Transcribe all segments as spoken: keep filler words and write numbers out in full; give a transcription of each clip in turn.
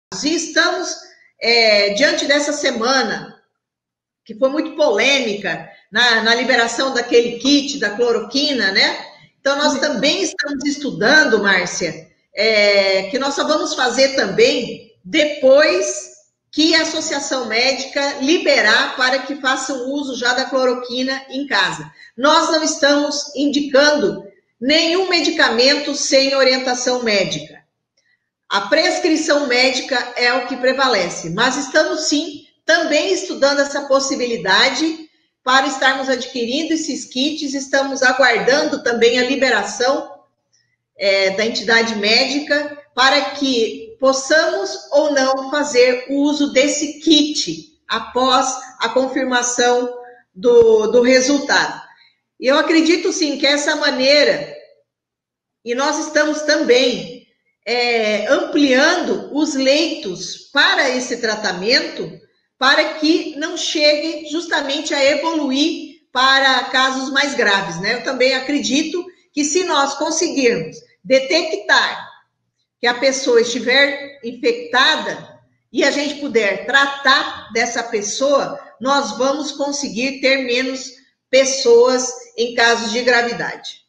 E estamos é, diante dessa semana, que foi muito polêmica, na, na liberação daquele kit da cloroquina, né? Então, nós também estamos estudando, Márcia, é, que nós só vamos fazer também depois que a Associação Médica liberar para que façam uso já da cloroquina em casa. Nós não estamos indicando nenhum medicamento sem orientação médica. A prescrição médica é o que prevalece, mas estamos sim também estudando essa possibilidade para estarmos adquirindo esses kits, estamos aguardando também a liberação é, da entidade médica para que possamos ou não fazer o uso desse kit após a confirmação do, do resultado. E eu acredito sim que essa maneira, e nós estamos também é, ampliando os leitos para esse tratamento, para que não chegue justamente a evoluir para casos mais graves, né? Eu também acredito que se nós conseguirmos detectar que a pessoa estiver infectada e a gente puder tratar dessa pessoa, nós vamos conseguir ter menos pessoas em casos de gravidade.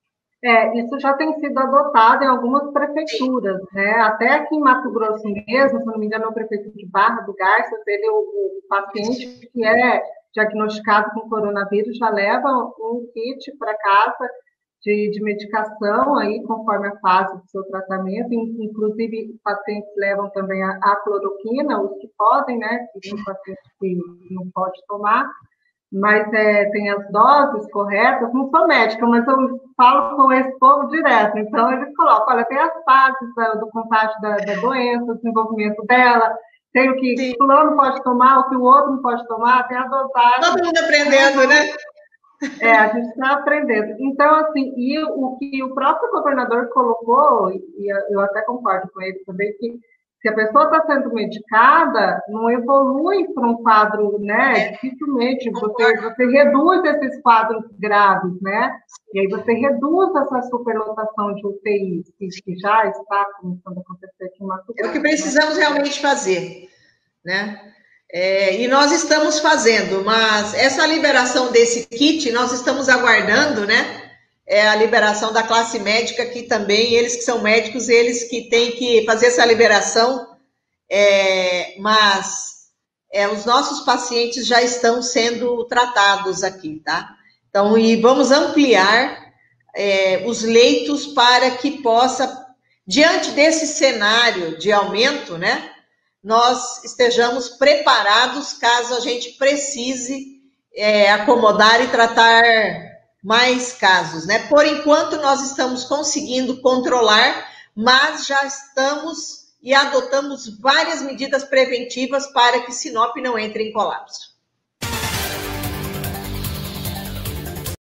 É, isso já tem sido adotado em algumas prefeituras, né? Até aqui em Mato Grosso mesmo, se não me engano, o prefeito de Barra do Garças, ele, o, o paciente que é diagnosticado com coronavírus já leva um kit para casa de, de medicação, aí, conforme a fase do seu tratamento. Inclusive, pacientes levam também a, a cloroquina, os que podem, né? Tem pacientes que não pode tomar. Mas é, tem as doses corretas, não sou médica, mas eu falo com esse povo direto, então eles colocam, olha, tem as fases do, do contágio da, da doença, o desenvolvimento dela, tem o que Sim. o fulano pode tomar, o que o outro não pode tomar, tem a dosagem. Todo mundo aprendendo, né? É, a gente está aprendendo. Então, assim, e o que o próprio governador colocou, e eu até concordo com ele também, que se a pessoa está sendo medicada, não evolui para um quadro, né? Dificilmente você, você reduz esses quadros graves, né? E aí você reduz essa superlotação de U T Is, que, que já está começando a acontecer aqui em Mato Grosso. É o que precisamos né? realmente fazer, né? É, e nós estamos fazendo, mas essa liberação desse kit, nós estamos aguardando, né? É a liberação da classe médica, que também, eles que são médicos, eles que têm que fazer essa liberação, é, mas é, os nossos pacientes já estão sendo tratados aqui, tá? Então, e vamos ampliar é, os leitos para que possa, diante desse cenário de aumento, né, nós estejamos preparados caso a gente precise é, acomodar e tratar mais casos, né? Por enquanto, nós estamos conseguindo controlar, mas já estamos e adotamos várias medidas preventivas para que Sinop não entre em colapso.